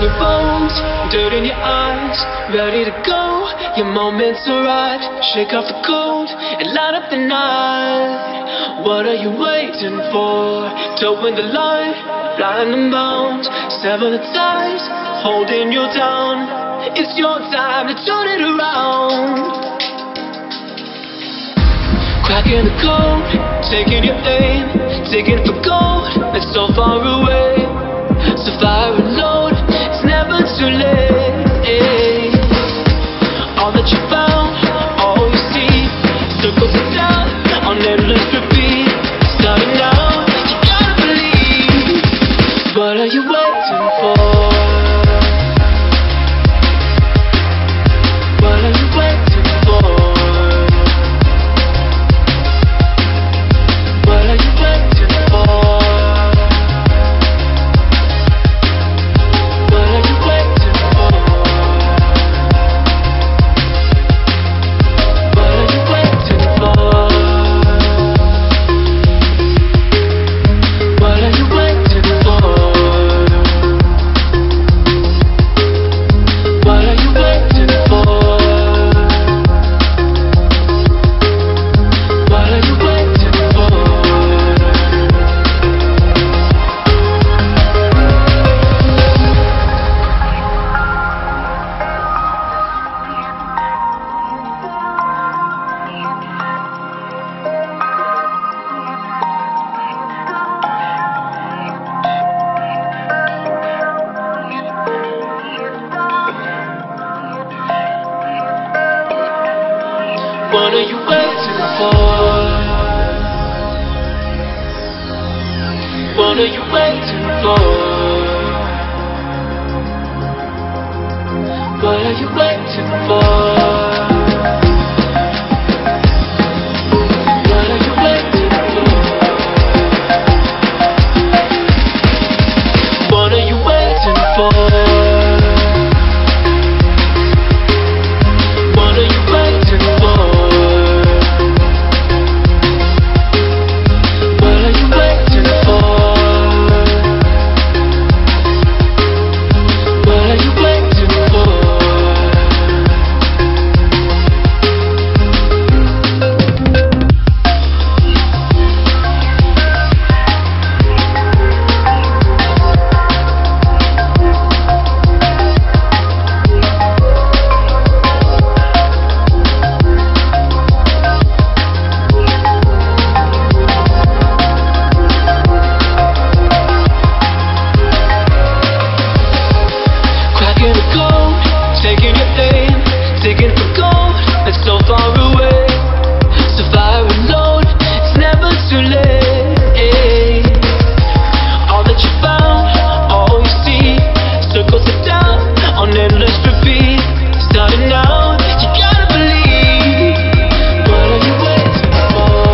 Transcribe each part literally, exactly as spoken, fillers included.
your bones, dirt in your eyes, ready to go. Your moment's arrived. Shake off the cold and light up the night. What are you waiting for? Towing the line, blind and bound. Sever the ties, holding you down. It's your time to turn it around. Cracking the code, taking your aim, digging for gold that's so far away. So fire and load, it's never too late. All that you found, all you see, circles it down on endless repeat. Starting now, you gotta believe. What are you waiting for? What are you waiting for? What are you waiting for? What are you waiting for? What are you waiting for? What are you waiting for? What are you waiting for? What are you waiting for? What are you waiting for? What are you waiting for? What are you waiting for? What are you waiting for? What are you waiting for? What are you waiting for? What are you waiting for? What are you waiting for? Cracking the code, taking your aim, digging for gold that's so far away. So fire and load, it's never too late. All that you found, all you see, circles it down on endless repeat. Starting now, you gotta believe. What are you waiting for?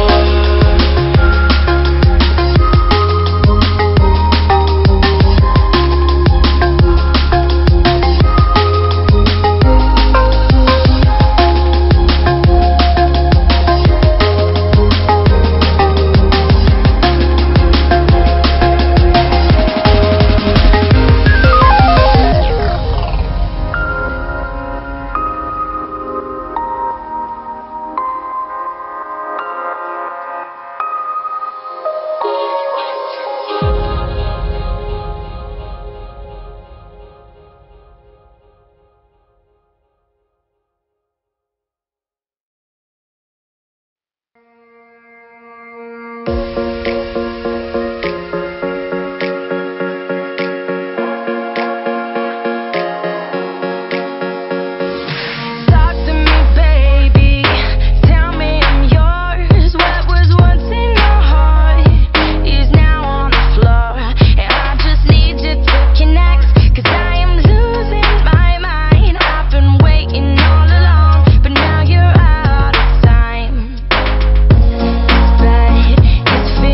It's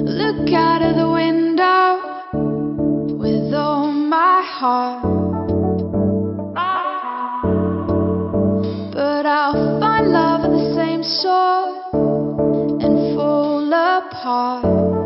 Look out of the window with all my heart, but I'll find love of the same sort and fall apart.